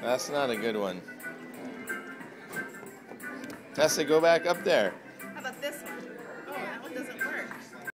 That's not a good one. Has to go back up there.